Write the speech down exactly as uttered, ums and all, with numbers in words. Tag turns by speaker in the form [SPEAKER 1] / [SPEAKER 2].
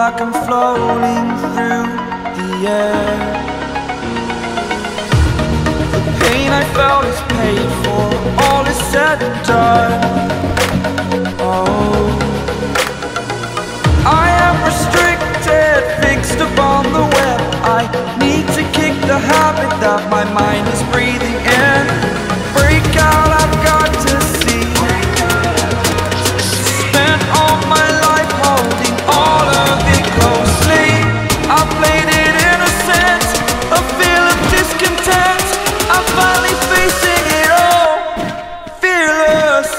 [SPEAKER 1] like I'm floating through the air. The pain I felt is paid for, all is said and done. Oh, I am restricted, fixed upon the web. I need to kick the habit that my mind is breathing in. Break out, I've got to see. Spent all my life holding all of it closely. I played it innocent, a feel of discontent. I'm finally facing it all, fearless.